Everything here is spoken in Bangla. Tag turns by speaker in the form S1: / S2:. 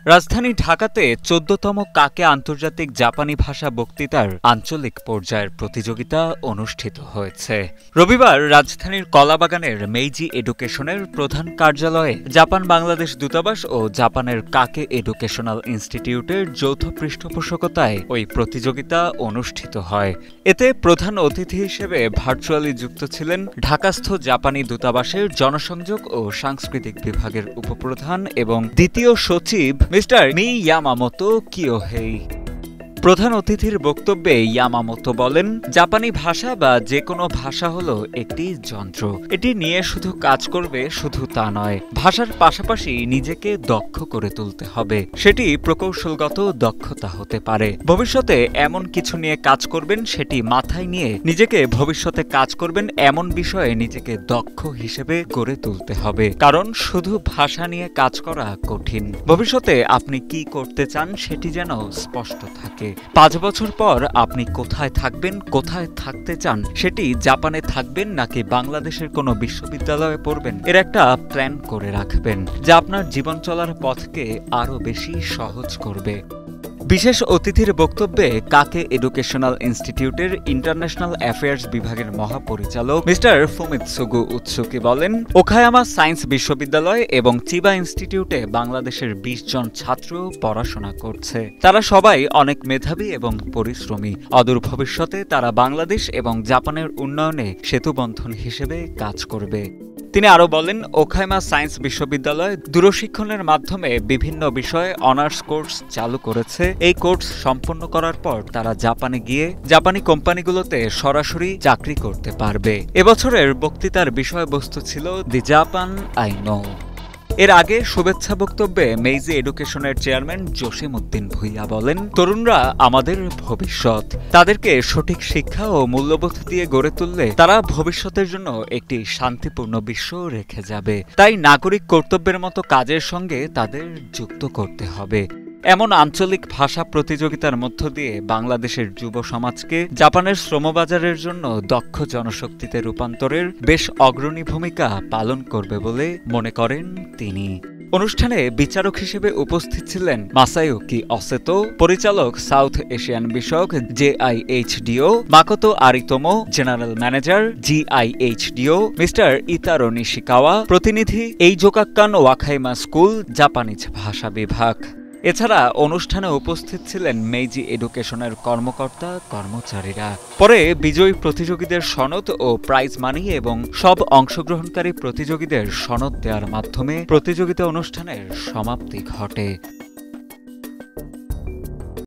S1: রাজধানী ঢাকাতে ১৪তম কাকে আন্তর্জাতিক জাপানি ভাষা বক্তৃতার আঞ্চলিক পর্যায়ের প্রতিযোগিতা অনুষ্ঠিত হয়েছে। রবিবার রাজধানীর কলাবাগানের মেইজি এডুকেশনের প্রধান কার্যালয়ে জাপান বাংলাদেশ দূতাবাস ও জাপানের কাকে এডুকেশনাল ইনস্টিটিউটের যৌথ পৃষ্ঠপোষকতায় ওই প্রতিযোগিতা অনুষ্ঠিত হয়। এতে প্রধান অতিথি হিসেবে ভার্চুয়ালি যুক্ত ছিলেন ঢাকাস্থ জাপানি দূতাবাসের জনসংযোগ ও সাংস্কৃতিক বিভাগের উপপ্রধান এবং দ্বিতীয় সচিব মিস্টার মিয়ামামোতো কিয়োহেই। প্রধান অতিথির বক্তব্যে ইয়ামামোতো বলেন, জাপানি ভাষা বা যে কোনো ভাষা হলো একটি যন্ত্র। এটি নিয়ে শুধু কাজ করবে শুধু তা নয়, ভাষার পাশাপাশি নিজেকে দক্ষ করে তুলতে হবে। সেটি প্রকৌশলগত দক্ষতা হতে পারে। ভবিষ্যতে এমন কিছু নিয়ে কাজ করবেন সেটি মাথায় নিয়ে নিজেকে ভবিষ্যতে কাজ করবেন এমন বিষয়ে নিজেকে দক্ষ হিসেবে গড়ে তুলতে হবে। কারণ শুধু ভাষা নিয়ে কাজ করা কঠিন। ভবিষ্যতে আপনি কি করতে চান সেটি যেন স্পষ্ট থাকে। ৫ বছর পর আপনি কোথায় থাকবেন, কোথায় থাকতে চান, সেটি জাপানে থাকবেন নাকি বাংলাদেশের কোনো বিশ্ববিদ্যালয়ে পড়বেন, এর একটা প্ল্যান করে রাখবেন, যা আপনার জীবন চলার পথকে আরও বেশি সহজ করবে। বিশেষ অতিথির বক্তব্যে কাকে এডুকেশনাল ইনস্টিটিউটের ইন্টারন্যাশনাল অ্যাফেয়ার্স বিভাগের মহাপরিচালক মিস্টার ফুমিতসুগু উৎসুকি বলেন, ওকায়ামা সায়েন্স বিশ্ববিদ্যালয় এবং চিবা ইনস্টিটিউটে বাংলাদেশের ২০ জন ছাত্র পড়াশোনা করছে। তারা সবাই অনেক মেধাবী এবং পরিশ্রমী। অদূর ভবিষ্যতে তারা বাংলাদেশ এবং জাপানের উন্নয়নে সেতুবন্ধন হিসেবে কাজ করবে। তিনি আরও বলেন, ওকায়ামা সায়েন্স বিশ্ববিদ্যালয় দূরশিক্ষণের মাধ্যমে বিভিন্ন বিষয়ে অনার্স কোর্স চালু করেছে। এই কোর্স সম্পন্ন করার পর তারা জাপানে গিয়ে জাপানি কোম্পানিগুলোতে সরাসরি চাকরি করতে পারবে। এবছরের বক্তৃতার বিষয়বস্তু ছিল দি জাপান আই নো। এর আগে শুভেচ্ছা বক্তব্যে মেইজি এডুকেশনের চেয়ারম্যান জসিমউদ্দিন ভূঁইয়া বলেন, তরুণরা আমাদের ভবিষ্যৎ। তাদেরকে সঠিক শিক্ষা ও মূল্যবোধ দিয়ে গড়ে তুললে তারা ভবিষ্যতের জন্য একটি শান্তিপূর্ণ বিশ্ব রেখে যাবে। তাই নাগরিক কর্তব্যের মতো কাজের সঙ্গে তাদের যুক্ত করতে হবে। এমন আঞ্চলিক ভাষা প্রতিযোগিতার মধ্য দিয়ে বাংলাদেশের যুব সমাজকে জাপানের শ্রমবাজারের জন্য দক্ষ জনশক্তিতে রূপান্তরের বেশ অগ্রণী ভূমিকা পালন করবে বলে মনে করেন তিনি। অনুষ্ঠানে বিচারক হিসেবে উপস্থিত ছিলেন মাসায়ুকি অসেতো, পরিচালক সাউথ এশিয়ান বিষয়ক JIHDO, Makoto Aritomo, general manager GIHDO, mister Itaro Nishikawa, প্রতিনিধি এইজোকাক্কান ওয়াকায়ামা স্কুল, জাপানিজ ভাষা বিভাগ। এছাড়া অনুষ্ঠানে উপস্থিত ছিলেন মেইজি এডুকেশনের কর্মকর্তা কর্মচারীরা। পরে বিজয়ী প্রতিযোগীদের সনদ ও প্রাইজ মানি এবং সব অংশগ্রহণকারী প্রতিযোগীদের সনদ দেওয়ার মাধ্যমে প্রতিযোগিতা অনুষ্ঠানের সমাপ্তি ঘটে।